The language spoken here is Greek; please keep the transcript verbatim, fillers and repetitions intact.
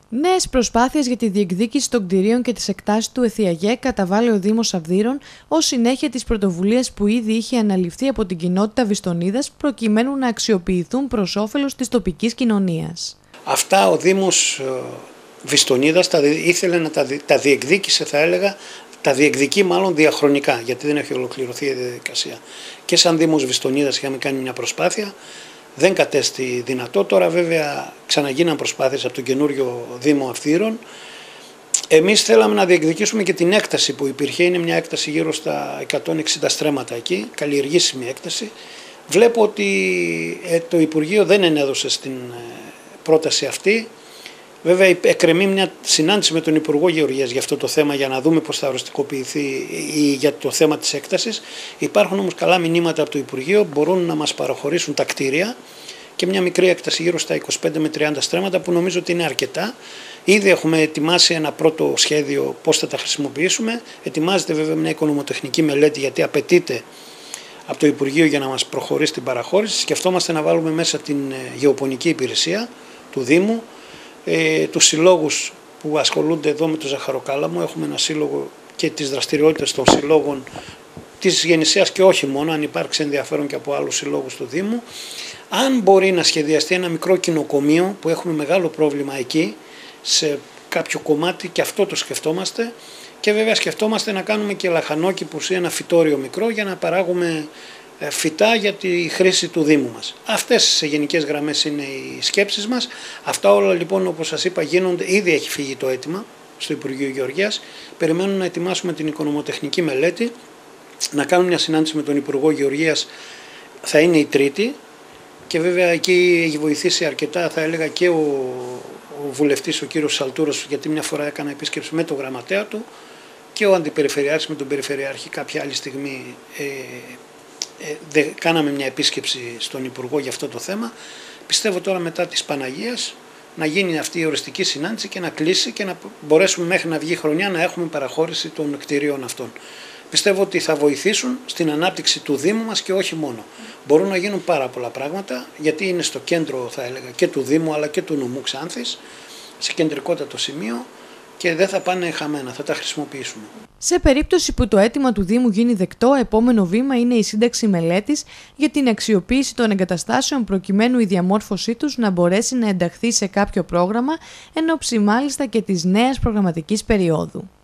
Νέες προσπάθειες για τη διεκδίκηση των κτηρίων και τις εκτάσεις του ΕΘΙΑΓΕ καταβάλει ο Δήμος Αυδείρων ως συνέχεια της πρωτοβουλίας που ήδη είχε αναλυφθεί από την κοινότητα Βιστονίδας προκειμένου να αξιοποιηθούν προς όφελος της τοπικής κοινωνίας. Αυτά ο Δήμος Βιστονίδας τα ήθελε να τα, τα διεκδίκησε, θα έλεγα, τα διεκδικεί μάλλον διαχρονικά, γιατί δεν έχει ολοκληρωθεί η διαδικασία. Και σαν Δήμος Βιστονίδας είχαμε κάνει μια προσπάθεια. Δεν κατέστη δυνατό. Τώρα βέβαια ξαναγίναν προσπάθειες από τον καινούριο Δήμο Αυδείρων. Εμείς θέλαμε να διεκδικήσουμε και την έκταση που υπήρχε. Είναι μια έκταση γύρω στα εκατόν εξήντα στρέμματα εκεί, καλλιεργήσιμη έκταση. Βλέπω ότι το Υπουργείο δεν ενέδωσε στην πρόταση αυτή. Βέβαια εκκρεμεί μια συνάντηση με τον Υπουργό Γεωργίας για αυτό το θέμα, για να δούμε πώς θα οριστικοποιηθεί για το θέμα της έκτασης. Υπάρχουν όμως καλά μηνύματα από το Υπουργείο, μπορούν να μας παραχωρήσουν τα κτίρια και μια μικρή έκταση γύρω στα είκοσι πέντε με τριάντα στρέμματα που νομίζω ότι είναι αρκετά. Ήδη έχουμε ετοιμάσει ένα πρώτο σχέδιο πώς θα τα χρησιμοποιήσουμε. Ετοιμάζεται βέβαια μια οικονομοτεχνική μελέτη, γιατί απαιτείται από το Υπουργείο για να μας προχωρήσει την παραχώρηση. Σκεφτόμαστε να βάλουμε μέσα την γεωπονική υπηρεσία του Δήμου, Ε, τους συλλόγους που ασχολούνται εδώ με το ζαχαροκάλαμο. Έχουμε ένα σύλλογο και τις δραστηριότητες των συλλόγων της Γεννησέας και όχι μόνο, αν υπάρξει ενδιαφέρον και από άλλους συλλόγους του Δήμου. Αν μπορεί να σχεδιαστεί ένα μικρό κοινοκομείο, που έχουμε μεγάλο πρόβλημα εκεί, σε κάποιο κομμάτι, και αυτό το σκεφτόμαστε. Και βέβαια σκεφτόμαστε να κάνουμε και λαχανόκηπους ή ένα φυτόριο μικρό για να παράγουμε φυτά για τη χρήση του Δήμου μας. Αυτές σε γενικές γραμμές είναι οι σκέψεις μας. Αυτά όλα λοιπόν, όπως σας είπα, γίνονται. Ήδη έχει φύγει το αίτημα στο Υπουργείο Γεωργίας. Περιμένουμε να ετοιμάσουμε την οικονομοτεχνική μελέτη, να κάνουμε μια συνάντηση με τον Υπουργό Γεωργίας, θα είναι η Τρίτη, και βέβαια εκεί έχει βοηθήσει αρκετά, θα έλεγα, και ο, ο βουλευτής ο κύριος Σαλτούρος, γιατί μια φορά έκανα επίσκεψη με τον γραμματέα του, και ο Αντιπεριφερειάρχης με τον Περιφερειάρχη κάποια άλλη στιγμή. Ε, Ε, δε, κάναμε μια επίσκεψη στον Υπουργό για αυτό το θέμα. Πιστεύω τώρα μετά της Παναγίας να γίνει αυτή η οριστική συνάντηση και να κλείσει και να μπορέσουμε μέχρι να βγει χρονιά να έχουμε παραχώρηση των κτηρίων αυτών. Πιστεύω ότι θα βοηθήσουν στην ανάπτυξη του Δήμου μας και όχι μόνο. Μπορούν να γίνουν πάρα πολλά πράγματα, γιατί είναι στο κέντρο, θα έλεγα, και του Δήμου αλλά και του νομού Ξάνθης, σε κεντρικότατο σημείο, και δεν θα πάνε χαμένα, θα τα χρησιμοποιήσουμε. Σε περίπτωση που το αίτημα του Δήμου γίνει δεκτό, επόμενο βήμα είναι η σύνταξη μελέτης για την αξιοποίηση των εγκαταστάσεων, προκειμένου η διαμόρφωσή τους να μπορέσει να ενταχθεί σε κάποιο πρόγραμμα, εν ώψη μάλιστα και της νέας προγραμματικής περίοδου.